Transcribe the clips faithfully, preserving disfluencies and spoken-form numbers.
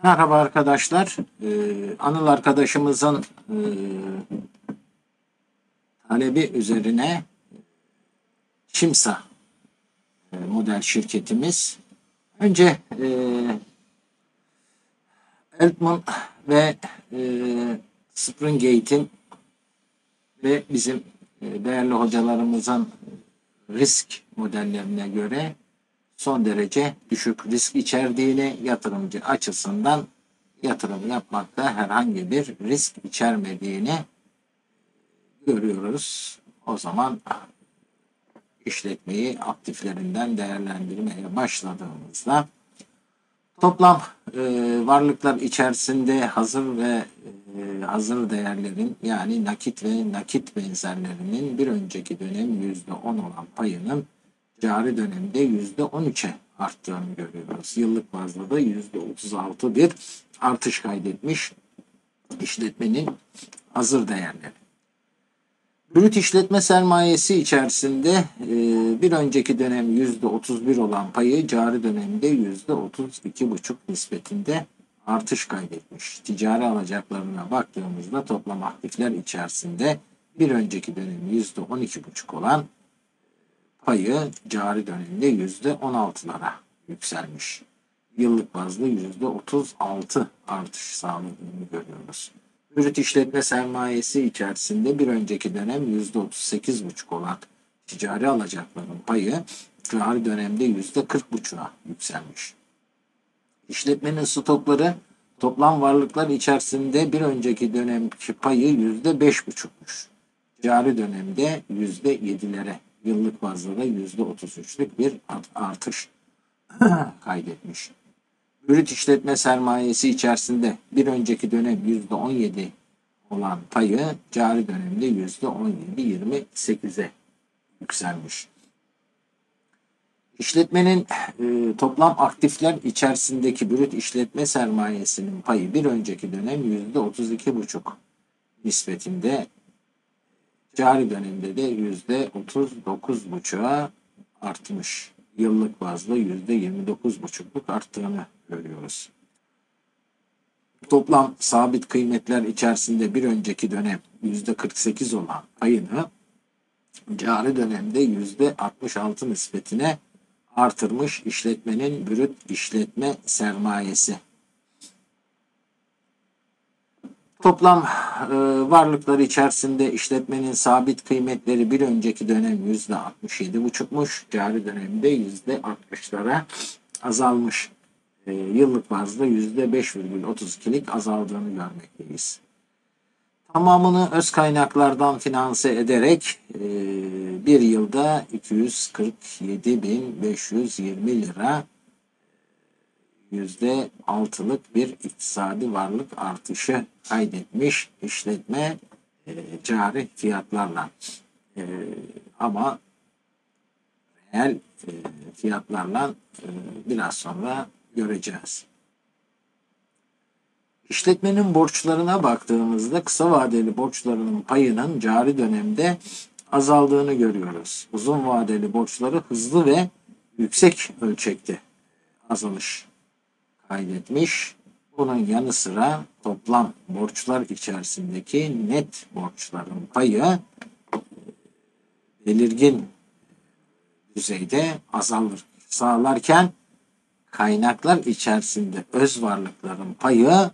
Merhaba arkadaşlar. Ee, Anıl arkadaşımızın e, talebi üzerine Çimsa e, model şirketimiz önce e, Altman ve e, Springgate'in ve bizim e, değerli hocalarımızın risk modellerine göre son derece düşük risk içerdiğini, yatırımcı açısından yatırım yapmakta herhangi bir risk içermediğini görüyoruz. O zaman işletmeyi aktiflerinden değerlendirmeye başladığımızda toplam e, varlıklar içerisinde hazır ve e, hazır değerlerin, yani nakit ve nakit benzerlerinin bir önceki dönem yüzde on olan payının cari dönemde yüzde on üçe arttığını görüyoruz. Yıllık bazda da yüzde otuz altı bir artış kaydetmiş işletmenin hazır değerleri. Brüt işletme sermayesi içerisinde e, bir önceki dönem yüzde otuz bir olan payı cari dönemde yüzde otuz iki buçuk nispetinde artış kaydetmiş. Ticari alacaklarına baktığımızda toplam aktifler içerisinde bir önceki dönem yüzde on iki buçuk olan payı cari dönemde yüzde on altılara yükselmiş. Yıllık bazda yüzde otuz altı artış sağladığını görüyoruz. Brüt işletme sermayesi içerisinde bir önceki dönem yüzde otuz sekiz buçuk olan ticari alacakların payı cari dönemde yüzde kırk buçuğa yükselmiş. İşletmenin stokları toplam varlıklar içerisinde bir önceki dönemki payı yüzde beş buçukmuş. Cari dönemde yüzde yedilere, yıllık bazda da yüzde otuz üçlük bir artış kaydetmiş. Brüt işletme sermayesi içerisinde bir önceki dönem yüzde on yedi olan payı cari dönemde yüzde on yedi yirmi sekize yükselmiş. İşletmenin e, toplam aktifler içerisindeki brüt işletme sermayesinin payı bir önceki dönem yüzde otuz iki buçuk nispetinde, cari dönemde de yüzde otuz dokuz buçuğa artmış. Yıllık bazda yüzde yirmi dokuz buçukluk arttığını görüyoruz. Toplam sabit kıymetler içerisinde bir önceki dönem yüzde kırk sekiz olan payını cari dönemde yüzde altmış altı nispetine artırmış işletmenin brüt işletme sermayesi. Toplam e, varlıkları içerisinde işletmenin sabit kıymetleri bir önceki dönem yüzde altmış yedi buçukmuş. Cari dönemde yüzde altmışlara azalmış. E, yıllık bazda yüzde beş virgül otuz ikilik azaldığını görmekteyiz. Tamamını öz kaynaklardan finanse ederek e, bir yılda iki yüz kırk yedi bin beş yüz yirmi lira yüzde altılık bir iktisadi varlık artışı kaydetmiş işletme e, cari fiyatlarla. E, ama reel e, fiyatlarla e, biraz sonra göreceğiz. İşletmenin borçlarına baktığımızda kısa vadeli borçlarının payının cari dönemde azaldığını görüyoruz. Uzun vadeli borçları hızlı ve yüksek ölçekte azalış kaydetmiş. Bunun yanı sıra toplam borçlar içerisindeki net borçların payı belirgin düzeyde azalır sağlarken kaynaklar içerisinde öz varlıkların payı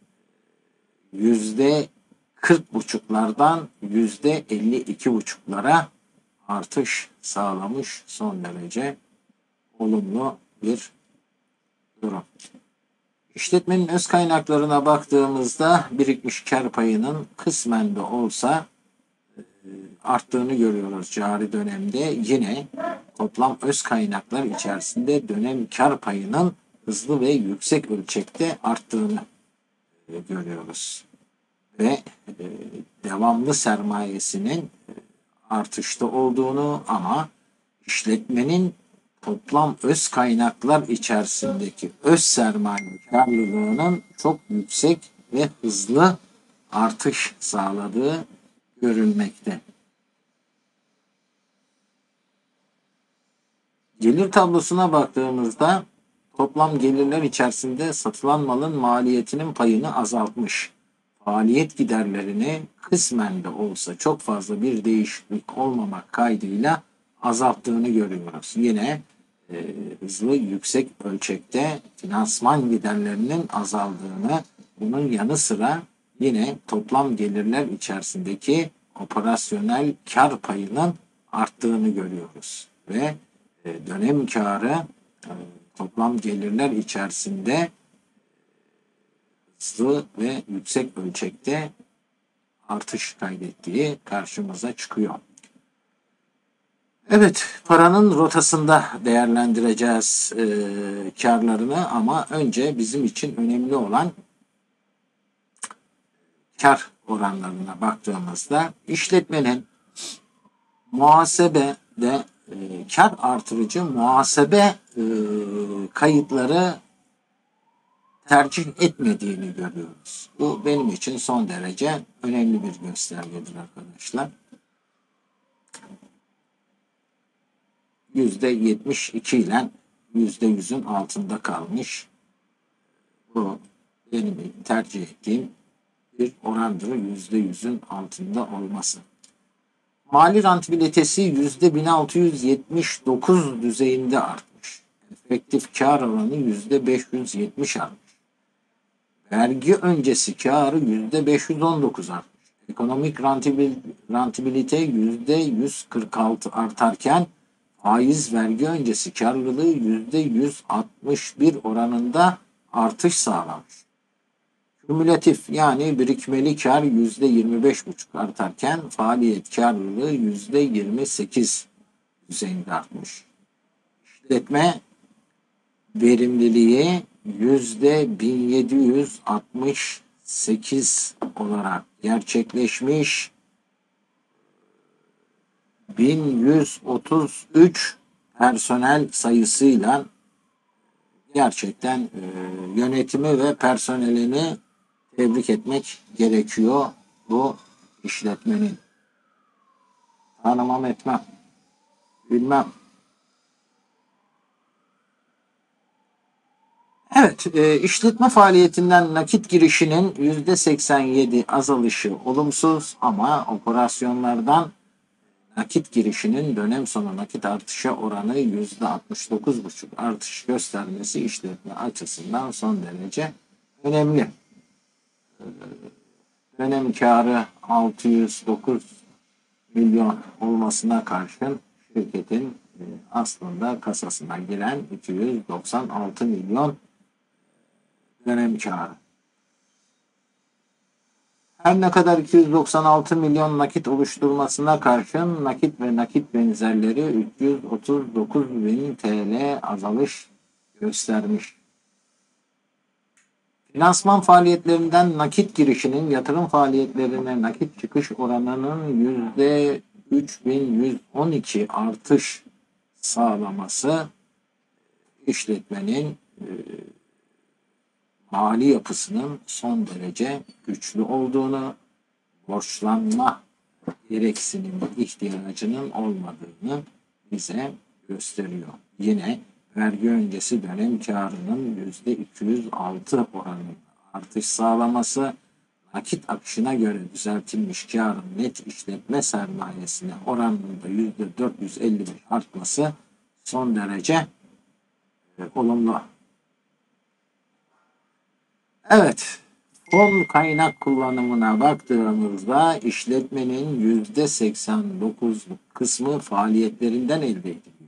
yüzde kırk buçuklardan yüzde elli iki buçuklara artış sağlamış, son derece olumlu bir durum. İşletmenin öz kaynaklarına baktığımızda birikmiş kar payının kısmen de olsa arttığını görüyoruz cari dönemde. Yine toplam öz kaynaklar içerisinde dönem kar payının hızlı ve yüksek ölçekte arttığını görüyoruz. Ve devamlı sermayesinin artışta olduğunu, ama işletmenin toplam öz kaynaklar içerisindeki öz sermaye karlılığının çok yüksek ve hızlı artış sağladığı görülmekte. Gelir tablosuna baktığımızda toplam gelirler içerisinde satılan malın maliyetinin payını azaltmış. Faaliyet giderlerini kısmen de olsa çok fazla bir değişiklik olmamak kaydıyla azalttığını görüyoruz. Yine e, hızlı yüksek ölçekte finansman giderlerinin azaldığını, bunun yanı sıra yine toplam gelirler içerisindeki operasyonel kar payının arttığını görüyoruz. Ve e, dönem karı e, toplam gelirler içerisinde hızlı ve yüksek ölçekte artış kaydettiği karşımıza çıkıyor. Evet, paranın rotasında değerlendireceğiz e, karlarını ama önce bizim için önemli olan kar oranlarına baktığımızda işletmenin muhasebede e, kar artırıcı muhasebe e, kayıtları tercih etmediğini görüyoruz. Bu benim için son derece önemli bir göstergedir arkadaşlar. yüzde yetmiş iki ile yüzde yüzün altında kalmış. Bu benim tercih ettiğim bir orandır, yüzde yüzün altında olması. Mali rentabilitesi yüzde bin altı yüz yetmiş dokuz düzeyinde artmış. Efektif kar oranı yüzde beş yüz yetmiş artmış. Vergi öncesi karı yüzde beş yüz on dokuz artmış. Ekonomik rentabilite yüzde yüz kırk altı artarken faiz vergi öncesi karlılığı yüzde yüz altmış bir oranında artış sağlamış. Kümülatif yani birikmeli kar yüzde yirmi beş buçuk artarken faaliyet karlılığı yüzde yirmi sekiz düzeyinde artmış. İşletme verimliliği yüzde bin yedi yüz altmış sekiz olarak gerçekleşmiş. bin yüz otuz üç personel sayısıyla gerçekten e, yönetimi ve personelini tebrik etmek gerekiyor bu işletmenin. Tanımam etmem, bilmem. Evet, e, işletme faaliyetinden nakit girişinin yüzde seksen yedi azalışı olumsuz ama operasyonlardan nakit girişinin dönem sonu nakit artışı oranı yüzde altmış dokuz buçuk artış göstermesi işletme açısından son derece önemli. Dönem karı altı yüz dokuz milyon olmasına karşın şirketin aslında kasasına giren iki yüz doksan altı milyon dönem karı. Her ne kadar iki yüz doksan altı milyon nakit oluşturmasına karşın nakit ve nakit benzerleri üç yüz otuz dokuz bin T L azalış göstermiş. Finansman faaliyetlerinden nakit girişinin yatırım faaliyetlerine nakit çıkış oranının yüzde üç bin yüz on iki artış sağlaması işletmenin e, mali yapısının son derece güçlü olduğunu, borçlanma gereksinimi ihtiyacının olmadığını bize gösteriyor. Yine vergi öncesi dönem karının yüzde iki yüz altı oranında artış sağlaması, nakit akışına göre düzeltilmiş karın net işletme sermayesine oranında yüzde dört yüz elli beş artması son derece e, olumlu. Evet, fon kaynak kullanımına baktığımızda işletmenin yüzde seksen dokuz kısmı faaliyetlerinden elde ediliyor.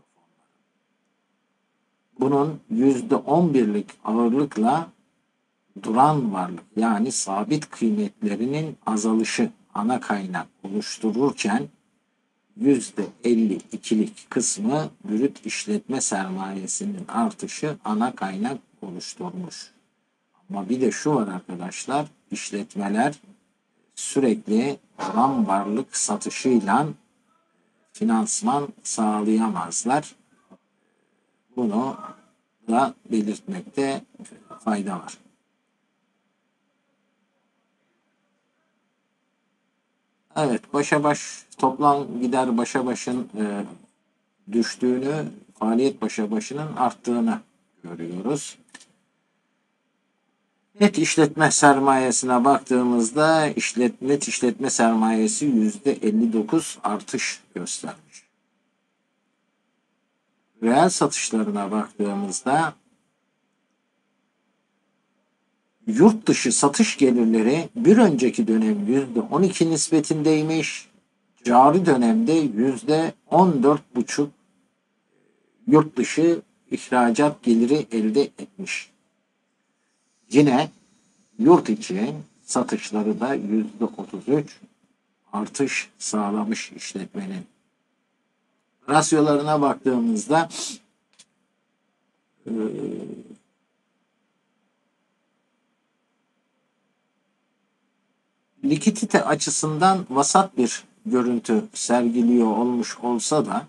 Bunun yüzde on birlik ağırlıkla duran varlık yani sabit kıymetlerinin azalışı ana kaynak oluştururken yüzde elli ikilik kısmı brüt işletme sermayesinin artışı ana kaynak oluşturmuş. Ama bir de şu var arkadaşlar, işletmeler sürekli duran varlık satışıyla finansman sağlayamazlar. Bunu da belirtmekte fayda var. Evet, başa baş toplam gider başa başın e, düştüğünü, faaliyet başa başının arttığını görüyoruz. Net işletme sermayesine baktığımızda işlet, net işletme sermayesi yüzde elli dokuz artış göstermiş. Reel satışlarına baktığımızda yurt dışı satış gelirleri bir önceki dönem yüzde on iki nispetindeymiş. Cari dönemde yüzde on dört buçuk yurt dışı ihracat geliri elde etmiş. Yine yurt içi satışları da yüzde otuz üç artış sağlamış işletmenin. Rasyolarına baktığımızda e, likidite açısından vasat bir görüntü sergiliyor olmuş olsa da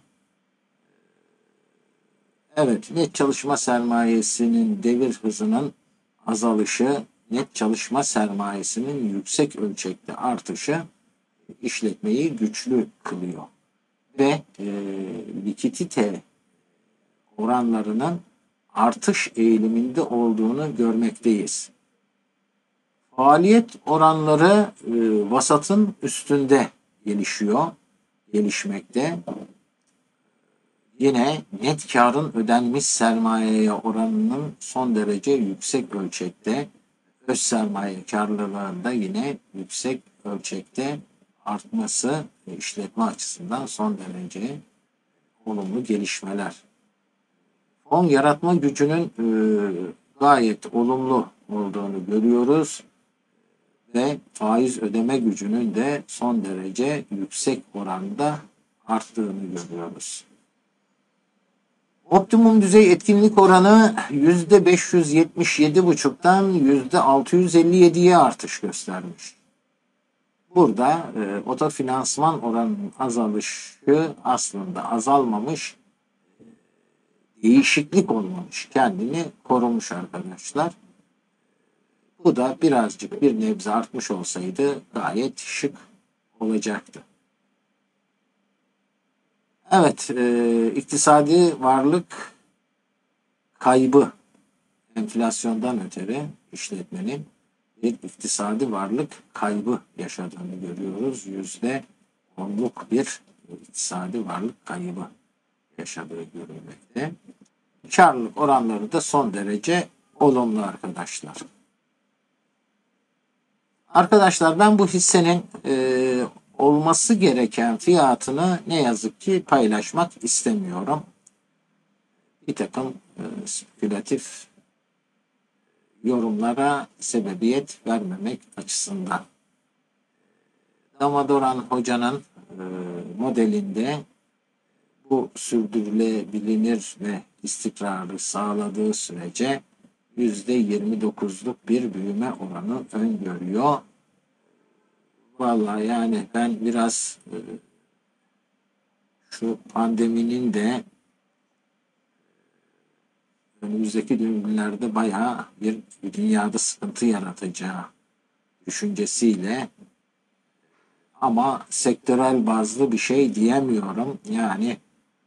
evet, net çalışma sermayesinin devir hızının azalışı, net çalışma sermayesinin yüksek ölçekte artışı işletmeyi güçlü kılıyor. Ve e, likidite oranlarının artış eğiliminde olduğunu görmekteyiz. Faaliyet oranları e, vasatın üstünde gelişiyor, gelişmekte. Yine net karın ödenmiş sermayeye oranının son derece yüksek ölçekte, öz sermaye karlılığında yine yüksek ölçekte artması işletme açısından son derece olumlu gelişmeler. Fon yaratma gücünün e, gayet olumlu olduğunu görüyoruz ve faiz ödeme gücünün de son derece yüksek oranda arttığını görüyoruz. Optimum düzey etkinlik oranı yüzde beş yüz yetmiş yedi buçuktan yüzde altı yüz elli yediye artış göstermiş. Burada e, otofinansman oranının azalışı aslında azalmamış, değişiklik olmamış, kendini korumuş arkadaşlar. Bu da birazcık bir nebze artmış olsaydı gayet şık olacaktı. Evet, e, iktisadi varlık kaybı enflasyondan ötürü işletmenin bir iktisadi varlık kaybı yaşadığını görüyoruz. Yüzde onluk bir iktisadi varlık kaybı yaşadığı görülmekte. Karlılık oranları da son derece olumlu arkadaşlar. Arkadaşlar ben bu hissenin e, olması gereken fiyatını ne yazık ki paylaşmak istemiyorum. Bir takım e, spekülatif yorumlara sebebiyet vermemek açısından. Damadoran Hoca'nın e, modelinde bu sürdürülebilir ve istikrarı sağladığı sürece yüzde yirmi dokuzluk bir büyüme oranı öngörüyor. Vallahi yani ben biraz e, şu pandeminin de önümüzdeki günlerde bayağı bir dünyada sıkıntı yaratacağı düşüncesiyle, ama sektörel bazlı bir şey diyemiyorum. Yani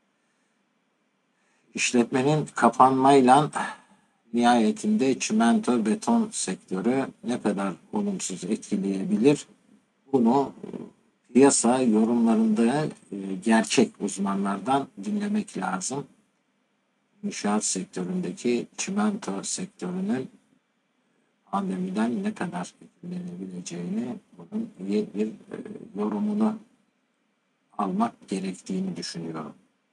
işletmenin kapanmayla nihayetinde çimento beton sektörü ne kadar olumsuz etkileyebilir? Bunu piyasa yorumlarında gerçek uzmanlardan dinlemek lazım. İnşaat sektöründeki çimento sektörünün pandemiden ne kadar etkilenebileceğini, bunun iyi bir yorumunu almak gerektiğini düşünüyorum.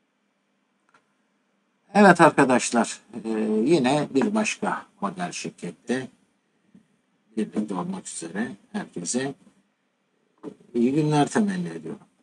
Evet arkadaşlar, yine bir başka model şirkette birlikte olmak üzere herkese iyi günler temenni ediyorum.